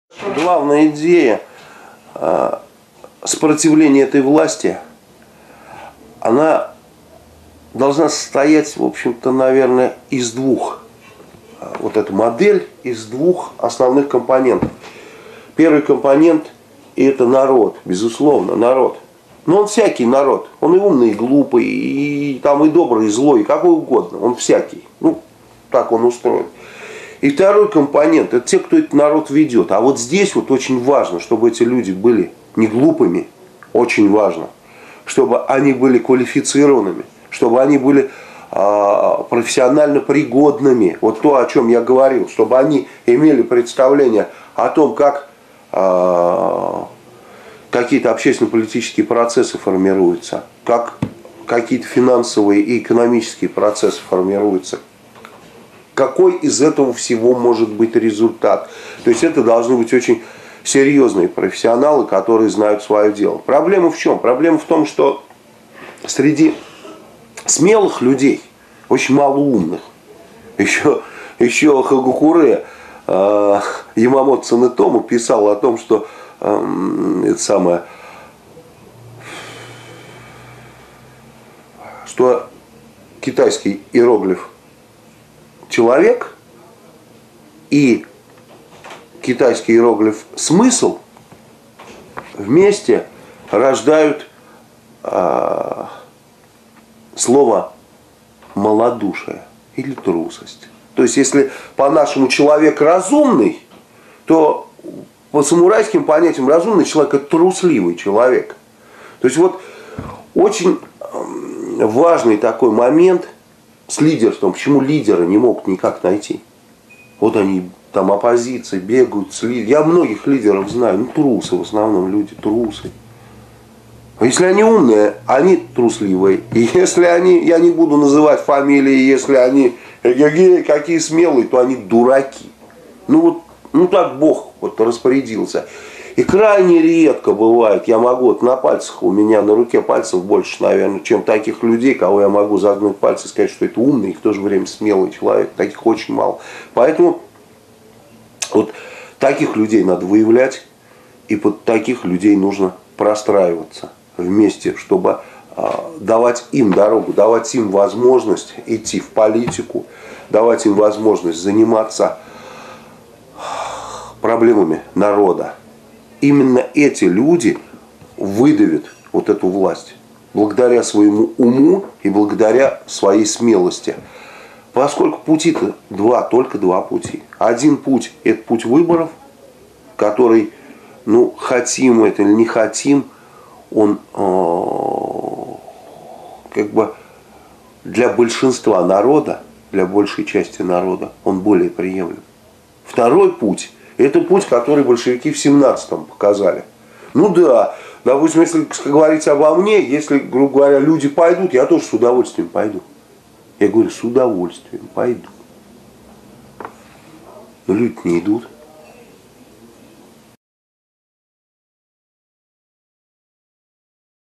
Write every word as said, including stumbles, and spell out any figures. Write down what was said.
Главная идея э, сопротивления этой власти, она должна состоять, в общем-то, наверное, из двух. Вот эта модель из двух основных компонентов. Первый компонент – это народ, безусловно, народ. Но он всякий народ. Он и умный, и глупый, и, там, и добрый, и злой, и какой угодно. Он всякий. Ну, так он устроен. И второй компонент – это те, кто этот народ ведет. А вот здесь вот очень важно, чтобы эти люди были не глупыми, очень важно, чтобы они были квалифицированными, чтобы они были э, профессионально пригодными. Вот то, о чем я говорил, чтобы они имели представление о том, как э, какие-то общественно-политические процессы формируются, как какие-то финансовые и экономические процессы формируются. Какой из этого всего может быть результат? То есть это должны быть очень серьезные профессионалы, которые знают свое дело. Проблема в чем? Проблема в том, что среди смелых людей очень мало умных. Еще, еще Хагакуре э, Ямамото Цунэтому писал о том, что э, это самое, что китайский иероглиф человек и китайский иероглиф смысл вместе рождают э, слово малодушие или трусость. То есть, если по-нашему человек разумный, то по самурайским понятиям разумный человек – это трусливый человек. То есть, вот очень важный такой момент с лидерством. Почему лидеры не могут никак найти? Вот они, там оппозиция, бегают с лидерами. Я многих лидеров знаю, ну трусы в основном люди, трусы. А если они умные, они трусливые. И если они, я не буду называть фамилии, если они эге-ге, какие смелые, то они дураки. Ну вот, ну так Бог вот распорядился. И крайне редко бывает, я могу вот на пальцах, у меня на руке пальцев больше, наверное, чем таких людей, кого я могу загнуть пальцы и сказать, что это умный и в то же время смелый человек. Таких очень мало. Поэтому вот таких людей надо выявлять, и под таких людей нужно простраиваться вместе, чтобы э, давать им дорогу, давать им возможность идти в политику, давать им возможность заниматься проблемами народа. Именно эти люди выдавят вот эту власть благодаря своему уму и благодаря своей смелости. Поскольку пути-то два, только два пути. Один путь – это путь выборов, который, ну, хотим это или не хотим, он э, как бы для большинства народа, для большей части народа, он более приемлем. Второй путь – это путь, который большевики в семнадцатом показали. Ну да, допустим, если говорить обо мне, если, грубо говоря, люди пойдут, я тоже с удовольствием пойду. Я говорю, с удовольствием пойду. Но люди не идут.